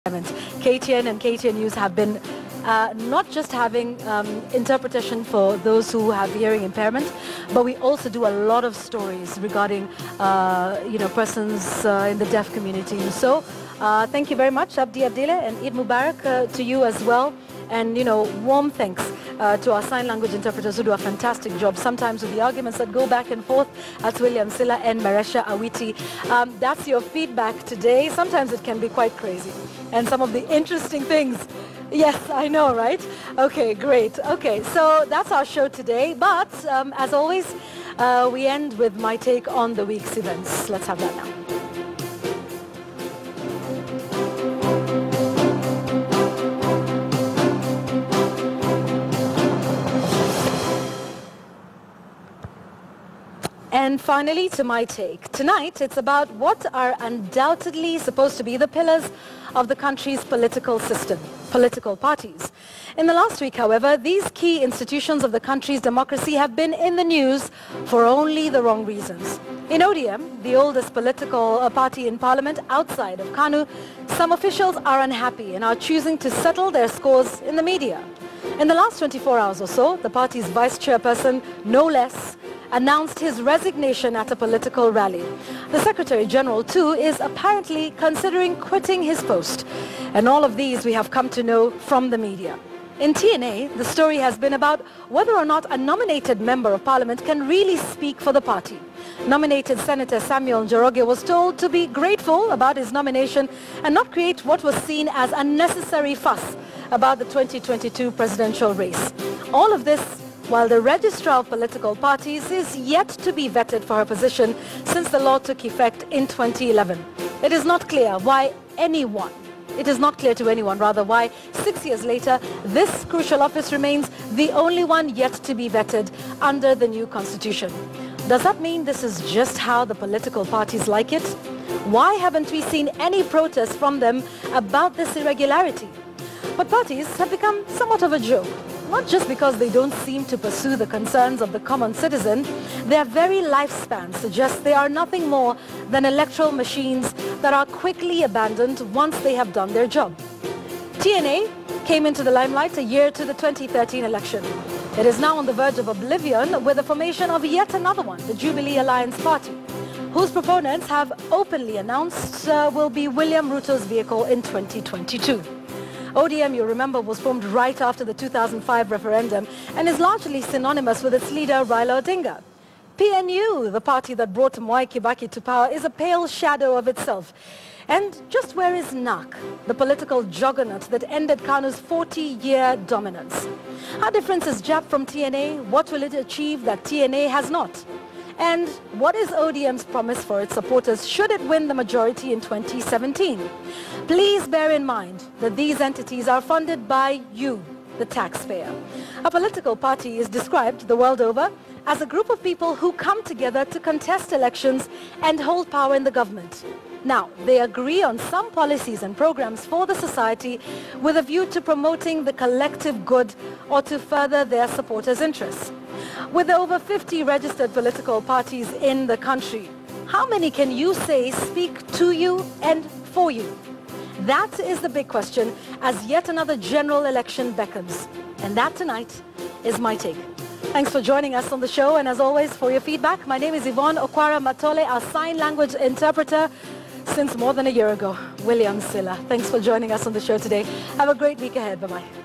KTN and KTN News have been not just having interpretation for those who have hearing impairment, but we also do a lot of stories regarding persons in the deaf community. So thank you very much, Abdi Abdile, and Eid Mubarak to you as well. And, warm thanks to our sign language interpreters who do a fantastic job, sometimes with the arguments that go back and forth. That's William Silla and Maresha Awiti. That's your feedback today. Sometimes it can be quite crazy. And some of the interesting things. Yes, I know, right? Okay, great. Okay, so that's our show today. But as always, we end with my take on the week's events. Let's have that now. And finally, to my take. Tonight, it's about what are undoubtedly supposed to be the pillars of the country's political system, political parties. In the last week, however, these key institutions of the country's democracy have been in the news for only the wrong reasons. In ODM, the oldest political party in parliament outside of KANU, some officials are unhappy and are choosing to settle their scores in the media. In the last 24 hours or so, the party's vice chairperson, no less, announced his resignation at a political rally. The Secretary General, too, is apparently considering quitting his post. And all of these we have come to know from the media. In TNA, the story has been about whether or not a nominated member of parliament can really speak for the party. Nominated Senator Samuel Njoroge was told to be grateful about his nomination and not create what was seen as unnecessary fuss about the 2022 presidential race. All of this while the Registrar of Political Parties is yet to be vetted for her position since the law took effect in 2011. It is not clear to anyone why 6 years later this crucial office remains the only one yet to be vetted under the new constitution. Does that mean this is just how the political parties like it? Why haven't we seen any protest from them about this irregularity? But parties have become somewhat of a joke. Not just because they don't seem to pursue the concerns of the common citizen, their very lifespan suggests they are nothing more than electoral machines that are quickly abandoned once they have done their job. TNA came into the limelight a year to the 2013 election. It is now on the verge of oblivion with the formation of yet another one, the Jubilee Alliance Party, whose proponents have openly announced will be William Ruto's vehicle in 2022. ODM, you remember, was formed right after the 2005 referendum and is largely synonymous with its leader, Raila Odinga. PNU, the party that brought Mwai Kibaki to power, is a pale shadow of itself. And just where is NARC, the political juggernaut that ended KANU's 40-year dominance? How different is JAP from TNA? What will it achieve that TNA has not? And what is ODM's promise for its supporters should it win the majority in 2017? Please bear in mind that these entities are funded by you, the taxpayer. A political party is described the world over as a group of people who come together to contest elections and hold power in the government. Now, they agree on some policies and programs for the society with a view to promoting the collective good or to further their supporters' interests. With over 50 registered political parties in the country, how many can you say speak to you and for you? That is the big question as yet another general election beckons. And that tonight is my take. Thanks for joining us on the show, and as always, for your feedback, my name is Yvonne Okwara Matole, our sign language interpreter since more than a year ago. William Silla, thanks for joining us on the show today. Have a great week ahead. Bye-bye.